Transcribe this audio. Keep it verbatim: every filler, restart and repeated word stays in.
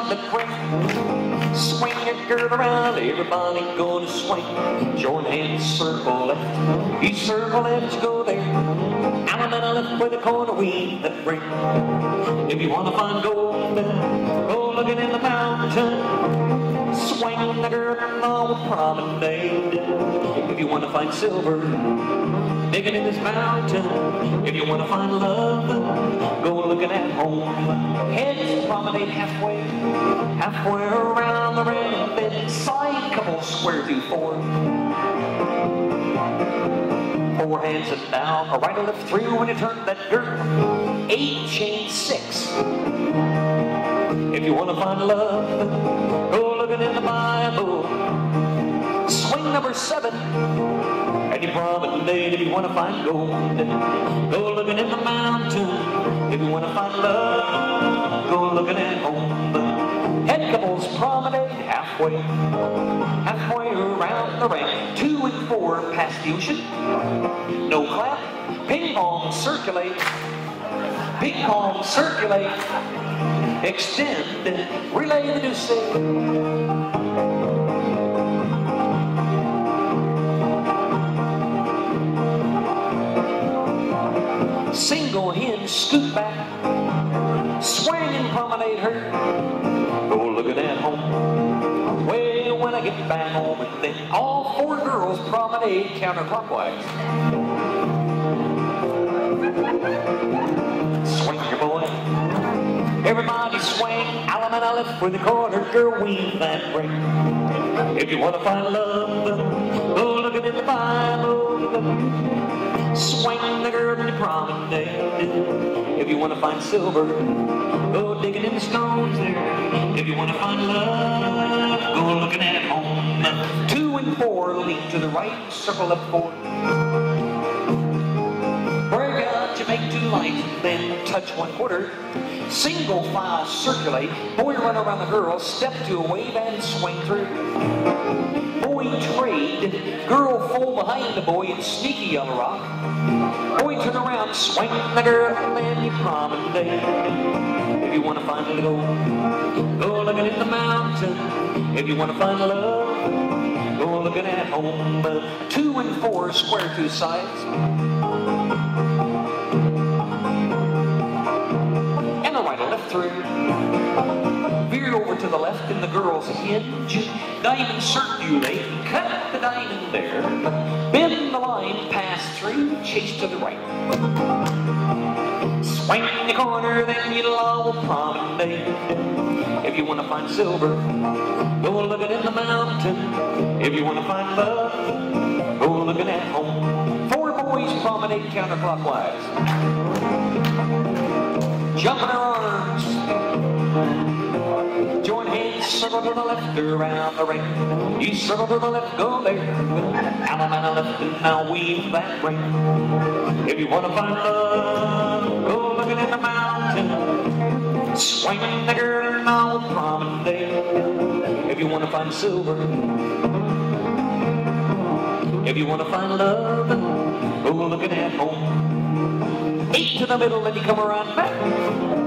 the ring. Swing your girl around, everybody gonna swing. Join hands, circle left. You circle left, you go there. Allemande left with the corner, weave that ring. If you wanna find gold, go looking in the mountain. Swing the girl along the promenade. If you wanna find silver, digging in this mountain. If you wanna find love, go looking at home. Heads promenade halfway, halfway around the ring. Then side couple square to four. Four hands and down, a right or left through when you turn that girl. Eight chain six. If you wanna find love, go looking in the Bible. Swing number seven. And you promenade if you want to find gold. Go looking in the mountain. If you want to find love, go looking at home. Head couples promenade halfway, halfway around the ring. Two and four past the ocean. No clap. Ping pong circulate. Ping pong circulate. Extend. Relay the deuce. Single hinge, scoot back, swing and promenade her. Go looking at home. Well, when I get back home, and then all four girls promenade counterclockwise. Swing your boy. Everybody swing. Allemande left with the corner, girl, weave that ring. If you want to find love, go looking in the Bible. Swing the girl in the promenade. If you want to find silver, go digging in the stones there. If you want to find love, go looking at home. Two and four, lean to the right, circle up four. Break out, you make two lines, then touch one quarter. Single file circulate. Boy run around the girl, step to a wave and swing through. Boy trade, girl fall behind the boy and sneaky on the rock. Boy turn around, swing the girl, and then you promenade. If you want to find a little, go looking in the mountain. If you want to find love, go looking at home. Two and four, square two sides. And the right or left through. Veer over to the left in the girl's hinge. Diamond circulate, cut the diamond there. Bend the line, pass through, chase to the right. Swing the corner, then you all promenade. If you want to find silver, go looking in the mountain. If you want to find love, go looking at home. Four boys promenade counterclockwise. Jump in their arms. Join hands, circle to the left, around the ring. You circle to the left, go there. Allemande left, and now weave that ring. If you want to find love, go looking in the mountain. Swing the girl and all promenade. If you want to find silver, if you want to find love, go looking at home. Eight to the middle, then you come around back.